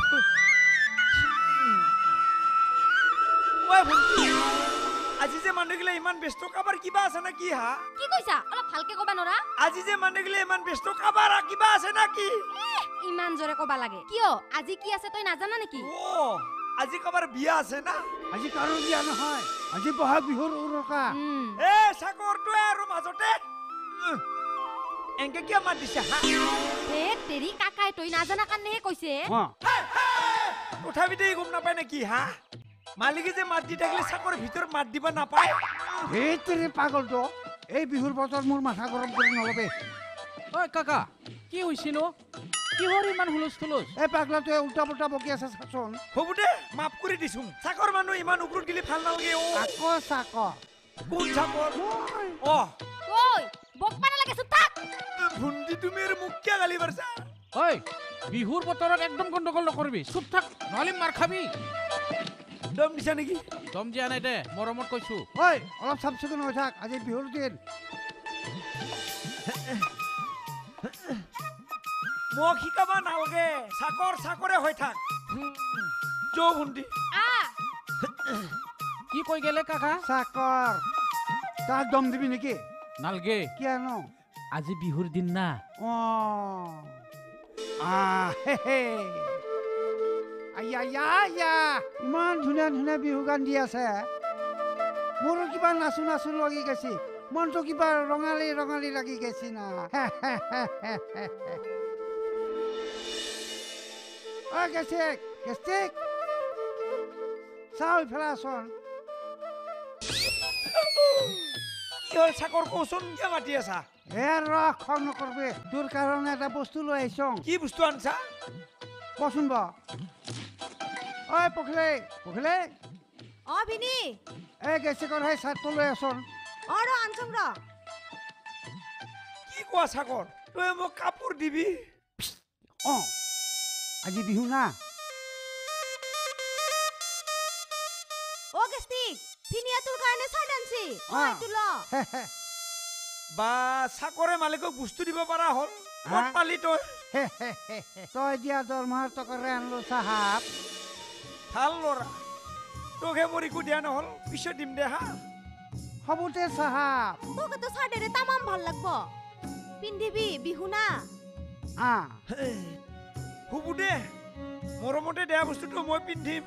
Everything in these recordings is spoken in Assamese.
ওই ভন্টি আজি যে মানুহগিলা ইমান ব্যস্ত কাবাৰ কিবা আছে না কি হা কি কইছা অলপ ভালকে কবা নৰা আজি যে মানুহগিলা ইমান ব্যস্ত কাবাৰ কিবা আছে না কি ইমান জোৰে কবা লাগে কিয় আজি কি আছে তই নাজানা নেকি ও আজি কাবাৰ বিয়া আছে না আজি কাৰো বিয়া নহয় আজি বহাগ বিহুৰ উৰুকা এ সাগৰটো আৰু মাজতে এংকে কিয় মাত দিছে হা এ তেৰি কাকাই তই নাজানা কাৰণেহে কৈছে তথাপিতো গম নাপায় নেকি হা মালিকে যে মাত দি থাকিলে চাকৰ ভিতৰত মাত দিব নাপায় এই তেৰি পাগলটো এই বিহুৰ বতৰ মোৰ মাথা গৰম কৰি নলবে ঐ কাকা কি হৈছিনো কিহৰ ইমান হুলস্থুলুচ এই পাগলাটোৱে উল্টা পুল্টা বকি আছে চাচোন হ'ব দে মাফ কৰি দিছো চাকৰ মানুহ ইমান ওপৰত গিলি ভাল নালাগে আকৌ চাকৰ কোন চাকৰ অ ঐ বকবা নালাগে চুপ থাক ভন্টি তুমি আৰু মোক কিয় গালি পাৰছা ঐ বিহুৰ বতৰত একদম গণ্ডগোল নকৰিবি চুপ থাক নহ'লে মাৰ খাবি দম দিছা নেকি দম দিয়া নাই দে মৰমত কৈছো ঐ অলপ চাফ চিকুণ হৈ থাক আজি বিহুৰ দিন মোক শিকাবা নালাগে চাকৰ চাকৰে হৈ থাক যৌ ভন্টি কি কৈ গেলে কাকা চাকৰ তাক দম দিবি নেকি নালগে কিয়নো আজি বিহুৰ দিন না ইমান ধুনীয়া ধুনীয়া বিহু গান দি আছে মোৰো কিবা নাচো নাচো লাগি গৈছে মনটো কিবা ৰঙালী ৰঙালী লাগি গৈছে না গেষ্টিক গেষ্টিক চাউল ফেলাচোন কি হ'ল চাকৰ কচোন কিয় মাতি আছা খং নকৰবি তোৰ কাৰণে এটা বস্তু লৈ আহিছো কি বস্তু আনছা কচোন বা ঐ পখিলে পখিলে ভিনি এই গেষ্টিকৰ সেই চাৰ্টটো লৈ আছোন ৰ আনচং ৰ কি কোৱা চাকৰ তই মোক কাপোৰ দিবি আজি বিহু না গেষ্টিক ভিনিয়া তোৰ কাৰণে চাই ডান্সি তুল বা চাকৰে মালিকক বস্তু দিব পৰা হ'ল ক'ত পালি তই তই দিয়া দৰমহাৰ টকাৰে আনলো চাহাব ভাল ল'ৰা তোকহে মোৰ একো দিয়া নহ'ল পিছত দিম দে হা হবতে চাহাব তোকে তো চাৰ্টেৰে তামাম ভাল লাগব পিন্ধিবি বিহু না হ'ব দে মৰমতে দিয়া বস্তুটো মই পিন্ধিম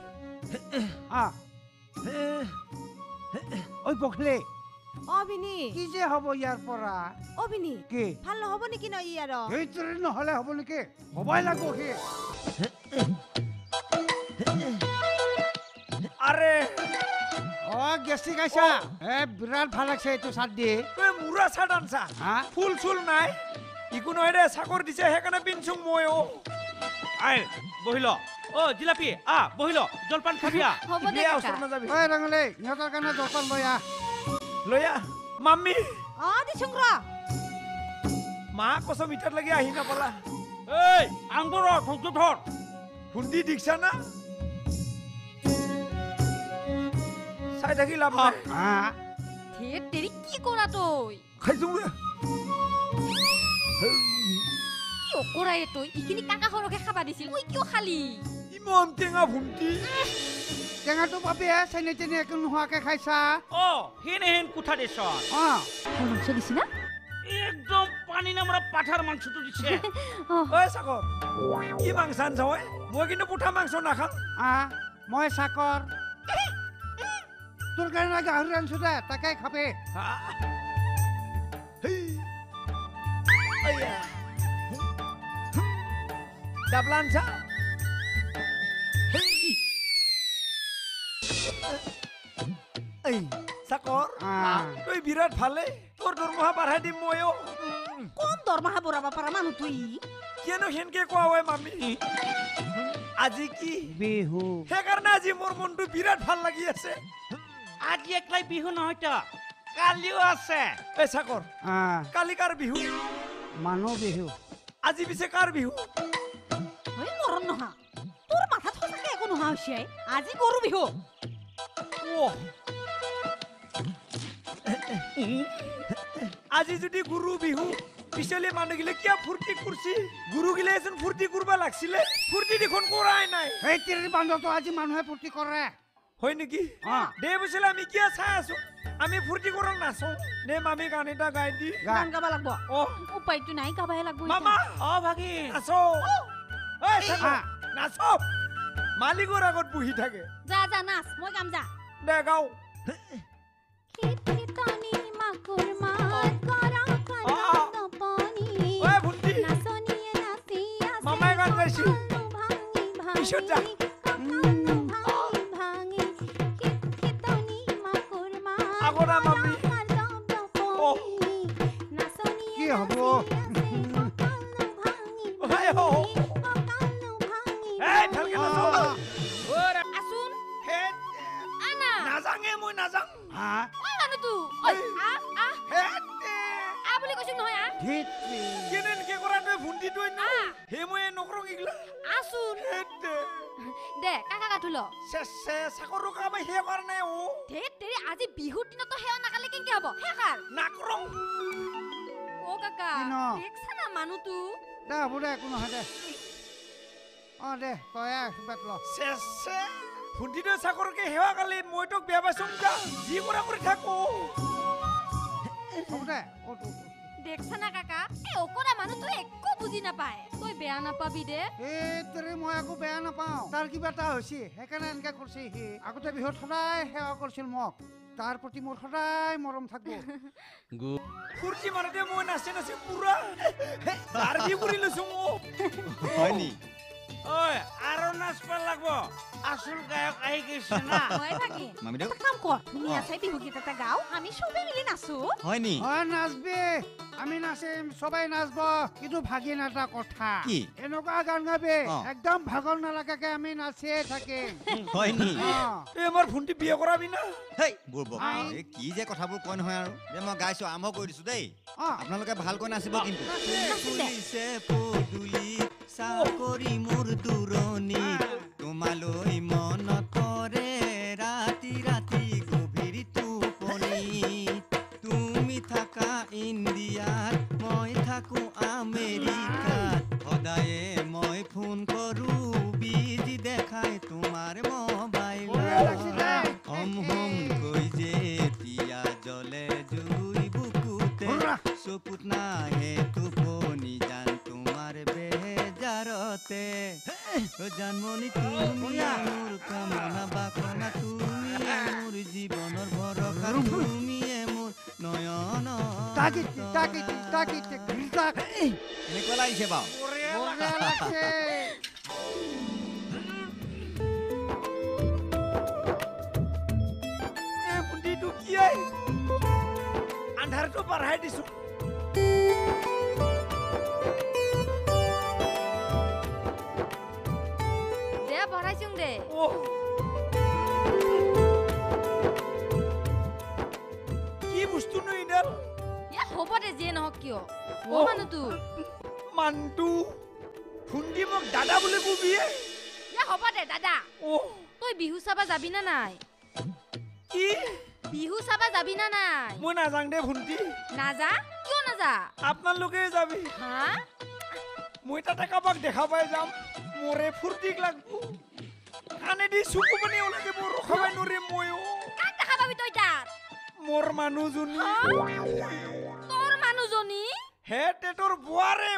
ঐ পখিলে ভিনি কি যে হ'ব ইয়াৰ পৰা ভিনি কি ভাল নহব নেকি ন ই আৰু সেইটোৰে নহ'লে হ'ব নেকি হ'বই লাগব সি আৰে গেষ্টিক আইছা বিৰাট ভাল লাগছে এইটো চাৰ্ট দি তই মুৰা চাৰ্ট আনছা ফুল চুল নাই একো নহয় দে চাকৰ দিছে সেইকাৰণে পিন্ধছো মই বহিল জিলাপি বহিল জলপান খাবি হ'ব দে ওচৰত নাযাবি ঐ ৰঙালী সিহঁতৰ কাৰণে জলপান লৈ আহ মাম্মী দিছং ৰ মা কচম ইটাত লাগি আহি নাপালা আংগুৰ ধৈৰ্য ধৰ ভন্টি দিছা না চাই থাকি লাভ নাই তেৰি কি কৰা তই খাইছো কিয় কৰায়ে তই ইখিনি কাকাখনকে খাবা দিছিল মই কিয় খালি ইমান টেঙা ভন্টি টেঙাটো পাবি চেনি চেনি একো নোহোৱাকে খাইছা হেন কোঠা দিছ মাংস দিছি না একদম পানী নামৰা পাঠাৰ মাংসটো দিছে ঐ চাকৰ কি মাংস আনছা মই কিন্তু পুঠা মাংস নাখাম মই চাকৰ তোৰ কাৰণে গাহৰি আনছো দে তাকে খাবি ডাবলা আনছা চাকৰ তই বিৰাট ভালে তোৰ দৰমহা বাঢ়াই দিম ময়ো কোন দৰমহা বঢ়াব পাৰা মানুহ তুই কিয়নো সেনকে কোৱা হয় মামী আজি কি বিহু সেইকাৰণে আজি মোৰ মনটো বিৰাট ভাল লাগি আছে আজি একলাই বিহু নহয় তো কালিও আছে চাকৰ কালি কাৰ বিহু মানুহ বিহু আজি পিছে কাৰ বিহু মৰণ নহা তোৰ মাথাত সঁচাকে একো নোহোৱা হৈছে আজি গৰু বিহু আজি যদি গুৰু বিহু পিছলে মানুহগিলে কিয় ফূৰ্তি কৰিছি গুৰুগিলেচোন ফূৰ্তি কৰবা লাগছিলে ফূৰ্তি দেখোন কৰাই নাই এই তিৰি বান্ধটো আজি মানুহে ফূৰ্তি কৰে হয় নেকি দে পিছলে আমি কিয় চাই আছো আমি ফূৰ্তি কৰক নাচো নে মামি গান এটা গাই দি গান গাব লাগব অ উপায়টো নাই গাবাহে লাগব মামা ভাগি নাচো এই চাচো নাচো মালিকৰ আগত বহি থাকে যা যা নাচ মই গাম যা দে গাও খিটখিটনি মাকুৰ মাত কৰা কানত পানী ঐ ভণ্টি নাচনিয়ে নাচি আছে মামাই গান গাইছি ভাঙি ভাঙি পিছত যা ভাঙি ভাঙি খিটখিটনি মাকুৰ মাত আগৰা মামি অ কি হ'ব ঐ হো এই ভালকে নাচো আসুন হে আনা নাজাঙে মই নাজাং হা ঐ মানুহটো ঐ আ আ হে আ বুলি কৈছো নহয় আ ধেত্ৰি কেনে এনেকে কৰা তই ভণ্টি তই ন আ। হে মই নকৰো ইগলা আসুন হে দে কাকা কাঠুল সে চাকৰো কাম হে কৰা নাই ও ধেত তেৰি আজি বিহুৰ দিনতো সেৱা নাকালে কেনেকে হ'ব হেকাৰ নাকৰং অ কাকা কি ন? দেখছা না মানুহটো দে হ'ব দে একো নহয় দে দে তই আশীৰ্বাদ ল সে ভণ্টি তই চাকৰকে সেৱা কালি মই তোক বেয়া পাইছো যা যি কৰা কৰি থাকো হ'ব দে দেখছা না কাকা এই অকৰা মানুহটো একো বুজি নাপায় তই বেয়া নাপাবি দে এই তেৰি মই একো বেয়া নাপাওঁ তাৰ কিবা এটা হৈছে সেইকাৰণে এনেকে কৰিছে সি আগতে বিহুত সদায় সেৱা কৰিছিল মোক তাৰ প্ৰতি মোৰ সদায় মৰম থাকিব ফূৰ্তি মাৰোতে মই নাচি নাচি পুৰা দাৰ্জি কৰি লৈছো হয় নি ঐ আৰু নাচবা লাগব আসল গায়ক আহি গৈছে না হয় ভাগি মামিদেউ এটা কাম কৰ ধুনীয়া চাই বিহু গীত এটা গাও আমি সবে মিলি নাচো হয় নি হয় নাচবি আমি নাচিম সবাই নাচব কিন্তু ভাগিন এটা কথা কি? এনেকুৱা গান গাবি অ। একদম ভাগৰ নালাগাকে আমি নাচিয়ে থাকিম হয় নি এই আমাৰ ভণ্টি বিয়া কৰাবি না হেই বুৰ্বক এই কি যে কথাবোৰ কয় নহয় আৰু যে মই গাইছো আৰম্ভ কৰি দিছো দেই অ আপোনালোকে ভালকৈ নাচিব কিন্তু নাচিম দে পুলিচে পদূলি চাকৰি মোৰ দূৰণিত তোমালৈ মনত পৰে ৰাতি ৰাতি গভীৰ টোপনি তুমি থাকা ইণ্ডিয়াত মই থাকো আমেৰিকাত সদায়ে মই ফোন কৰো বিজি দেখাই তোমাৰ বঢ়িয়া লাগিছে দে। মোবাইলত হম হম কৈ যেতিয়া জ্বলে জুই বুকুতে হুৰা। চকুত নাহে টোপনি জান তোমাৰ বেজাৰতে জানমণি তুমি মোৰ কামনা বাসনা তুমি মোৰ জীৱনৰ ভৰসা তুমিয়ে মোৰ নয়ন এনেকুৱা লাগিছে বাৰু বঢ়িয়া লাগছে এই ভণ্টিটো কি আই আন্ধাৰটো বঢ়াই দিছো দে ভৰাইছোং দে ও কি বস্তু নো ইডাল ইয়া হ'ব দে যিয়ে নহওক কিয় অ অ। মানুহটো মানটো ভণ্টি মোক দাদা বুলি কবি ইয়া হ'ব দে দাদা ও তই বিহু চাবা যাবি না নাই কি বিহু চাবা যাবি না নাই মই নাযাং দে ভণ্টি নাযা কিয় নাযা আপোনালোকে যাবি হা মই তাতে কাবাক দেখা পাই যাম মোৰে ফূৰ্তিক লাগব কাণেদি চকু পানী ওলাই যাব ৰখাবাই নোৱাৰিম ময়ো কাক দেখা পাবি তই তাত মোৰ মানুহজনী হা? তোৰ মানুহজনী হে তেটোৰ বোৱাৰে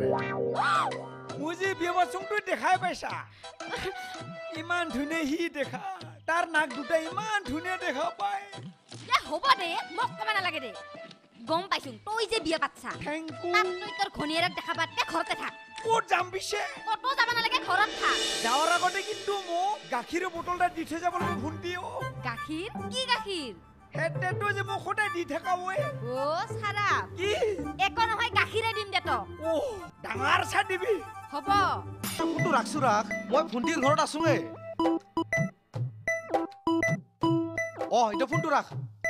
মই যে বিয়া পাচং তই দেখাই পাইছা ইমান ধুনীয়া সি দেখা তাৰ নাক দুটা ইমান ধুনীয়া দেখা পায় ইয়া হ'ব দে মোক ক'ব নালাগে দে গম পাইছোং তই যে বিয়া পাতছা থেংক তাত তই তোৰ ঘনীয়েৰক দেখা পাতে ঘৰতে থাক ক'ত যাম পিছে ক'তো যাব নালাগে ঘৰত থাক যাৱাৰ আগতে কিন্তু মোক গাখীৰৰ বটল এটা দি থৈ যাব লাগিব ভণ্টি গাখীৰ কি গাখীৰ হে তেটো যে মোক সদায় দি থাকা ঐ অ চাৰা কি একো নহয় গাখীৰে দিম দে তক ও ডাঙৰ চাহ দিবি হ'ব ফোনটো ৰাখছো ৰাখ মই ভণ্টিৰ ঘৰত আছোঙে এতিয়া ফোনটো ৰাখ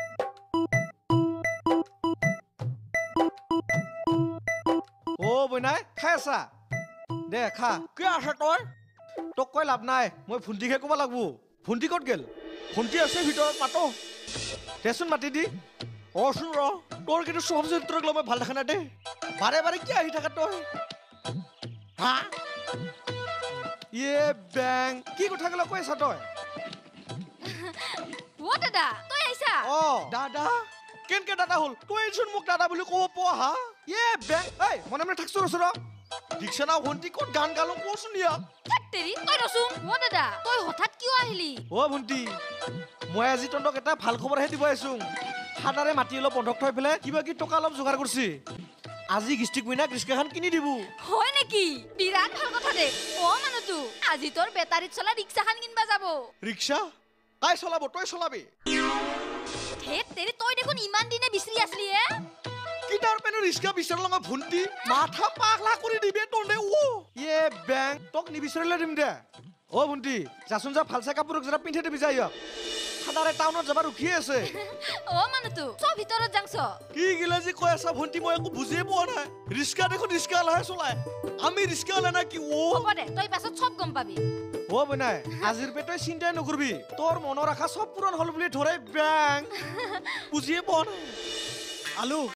বইনাই খাই আছা দে খা কি আছা তই তোক কৈ লাভ নাই মই ভণ্টিকহে ক'ব লাগব ভণ্টি ক'ত গেল ভণ্টি আছে ভিতৰত মাতো দেচোন মাতি দি চোন ৰ তোৰ কিন্তু চব চৰিত্ৰক লৈ মই ভাল দেখা নাই দেই বাৰে বাৰে কি আহি থাকা তই হা ইয়ে বেং কি কথা গেলা কৈ আছা তই ও দাদা তই আইছা অ দাদা কেনকে দাদা হল তই চোন মোক দাদা বুলি ক'ব পোৱা হা ইয়ে বেং এই মনে মনে থাকছো ৰচৰ দীক্ষানা ভণ্টি ক'ত গান গালো কচোন ইয়াক তেৰি তই ৰচোন ও দাদা তই হঠাৎ কিয় আহিলি অ ভণ্টি মই আজি তহঁতক এটা ভাল খবৰহে দিব আহিছো ফাদাৰে মাটি অলপ বন্ধক থৈ পেলাই কিবা কি টকা অলপ যোগাৰ কৰিছে আজি গিষ্টিক মিনাক ৰিক্সাখন কিনি দিব হয় নেকি বিৰাট ভাল কথা দে ও মানুহটো আজি তোৰ বেটাৰীত চলা ৰিক্সাখন কিনবা যাব ৰিক্সা কাই চলাব তই চলাবি হে তেৰি তই দেখোন ইমান দিনে বিচৰি আসলি এ কিটাৰ পেনে ৰিক্সা বিচাৰ লগা ভণ্টি মাথা পাগলা কৰি দিবে তনে ও ইয়ে বেং তোক নিবিচাৰিলে দিম দে অ ভণ্টি যাচোন যা ফালচা কাপোৰক জৰা পিন্ধে দিবি যাই ফাদাৰে টাউনত যাবা ৰখি আছে ও মানুহটো চব ভিতৰত যাংছ কি গিলা যে কৈ আছা ভণ্টি মই একো বুজিয়ে পোৱা নাই ৰিক্সা দেখোন ৰিক্সা লাহে চলাই আমি ৰিক্সা লা না কি ও হ'ব দে তই পাছত চব গম পাবি ও বনাই আজিৰ পে তই চিন্তাই নকৰবি তোৰ মনৰ আশা চব পূৰণ হল বুলি ধৰে বেং বুজিয়ে পোৱা নাই আলু